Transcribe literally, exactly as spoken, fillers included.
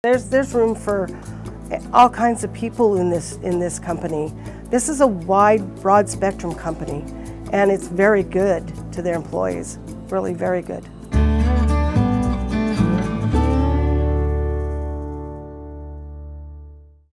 There's, there's room for all kinds of people in this, in this company. This is a wide, broad spectrum company, and it's very good to their employees, really very good.